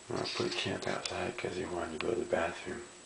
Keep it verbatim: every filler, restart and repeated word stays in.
Well, I put Champ outside because he wanted to go to the bathroom.